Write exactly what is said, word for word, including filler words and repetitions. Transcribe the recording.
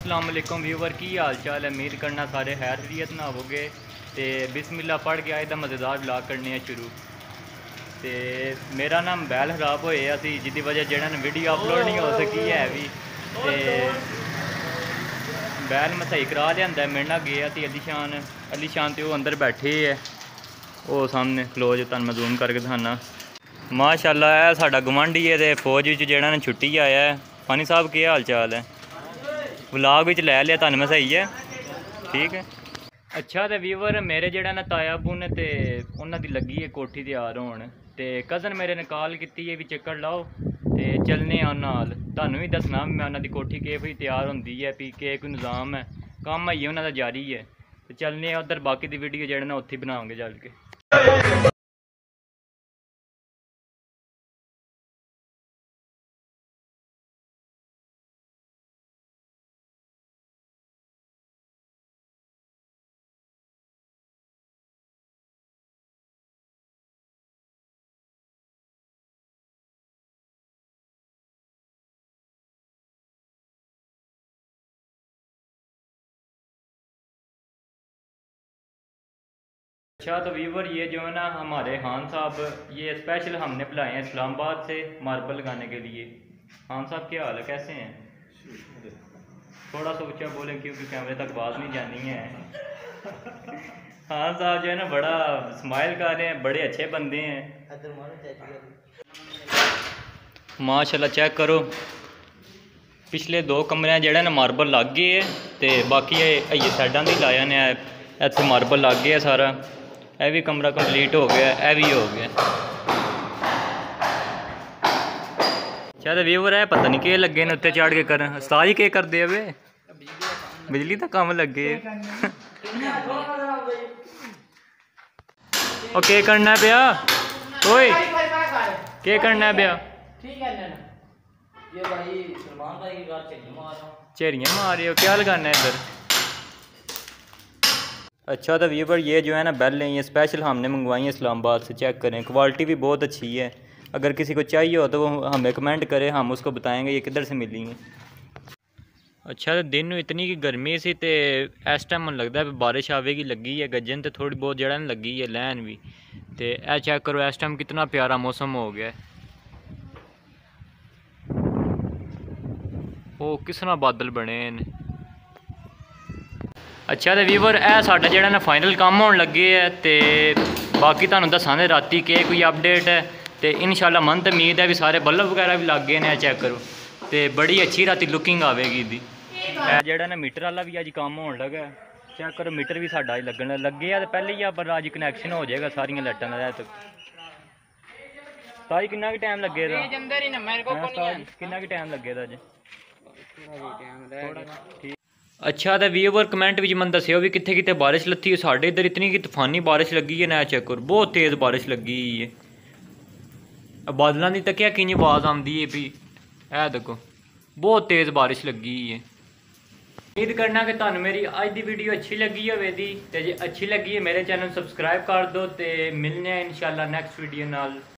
अस्सलाम वालेकुम व्यूवर की हाल चाल है। उम्मीद करना सारे खैर खैरियत ना होगे। तो बिस्मिल्लाह पढ़ के आए दा मज़ेदार ब्लॉग करने हैं शुरू। तो मेरा नाम बैल खराब होए असी जिसकी वजह जेड़ा ने वीडियो अपलोड नहीं हो सकी है भी। तो बैल मैं सही करा लिया मेरे ना गए असी अलीशान अलीशान तो अंदर बैठे है वो सामने क्लोज तुहानू मैं जूम करके दिखाना। माशाअल्लाह है साडा गवांढी है तो फौज विच जेड़ा ने छुट्टी आया है। फानी साहब क्या हाल चाल है? व्लॉग विच लै लिया तुहानू मैं सही है ठीक है। अच्छा तो व्यूवर मेरे जेड़ा ना ताया अबू ने ते उन्हां दी लगी है कोठी तैयार होण ते कज़न मेरे ने कॉल की है भी चक्कर लाओ तो चलने उन्हां नाल तुहानू भी दसना मैं उन्हां दी कोठी किह भी तैयार होंदी है भी केह् कोई निज़ाम है कम्म आइए उन्हां दा जारी है। तो चलने उधर बाकी दी वीडियो जेड़ा ना उत्थे बनावांगे चल के। अच्छा तो व्यूवर ये जो है ना हमारे खान साहब ये स्पेशल हमने बुलाए हैं इस्लामाबाद से मार्बल लगाने के लिए। खान साहब क्या हाल है कैसे हैं? थोड़ा सा ऊंचा बोलें क्योंकि कैमरे तक बात नहीं जानी है। खान साहब जो है ना बड़ा स्माइल कर रहे हैं बड़े अच्छे बंदे हैं माशाल्लाह। चेक करो पिछले दो कमरे जेड़ा ना मार्बल लग गए है तो बाकी ये साइडा भी लाया ने इतने मार्बल लग गया सारा। यह भी कमरा कंप्लीट हो गया यह भी हो गया। शायद व्यूवर है पता नहीं के लगे ने उत्ते चढ़ के कर उस्ताद ही के करते वे बिजली का काम लगे। और के करना पिया ओए के करना पिया चेरियाँ मार रहे हो क्या लगाना है इधर? अच्छा तो व्यूवर ये जो है ना बेल है ये स्पेशल हमने मंगवाई है इस्लामाबाद से। चेक करें क्वालिटी भी बहुत अच्छी है। अगर किसी को चाहिए हो तो वो हमें कमेंट करें हम उसको बताएंगे ये किधर से मिली हैं। अच्छा तो दिन इतनी की गर्मी सी तो इस टाइम मन लगता है बारिश आवेगी लगी है गजन तो थोड़ी बहुत जड़ा लगी है लैन भी। तो यह चेक करो इस टाइम कितना प्यारा मौसम हो गया है। वो किस तरह बादल बने हैं। अच्छा तो व्यूवर है साडा जेड़ा ना फाइनल काम होने लगे है तो बाकी तुहानू दसांगे राती के कोई अपडेट है। तो इंशाल्लाह मन तो उम्मीद है भी सारे बल्ब वगैरह भी लग गए हैं। चेक करो तो बड़ी अच्छी राती लुकिंग आवेगी दी। जेड़ा ना मीटर वाला भी अज काम होने लगा। चेक करो मीटर भी साडा लगन लगे है तो पहले ही पर अज कनैक्शन हो जाएगा सारिया लाइटां का। तक ताजी किन्ना की टाइम लगे दा किन्ना की टाइम लगे दा अज? अच्छा तो व्यूवर कमेंट भी मन दस्यो भी कितने कितने बारिश लत्थी है। साढ़े इधर इतनी की तूफानी बारिश लगी है ना चेक करो बहुत तेज़ बारिश लगी है। बादलों की तकिया कि आवाज़ आती है भी है देखो बहुत तेज़ बारिश लगी है। उम्मीद करना कि तुहानू मेरी अज की वीडियो अच्छी लगी होगी तो जे अच्छी लगी है मेरे चैनल सबसक्राइब कर दो। तो मिलने इंशाल्लाह नैक्सट वीडियो नाल।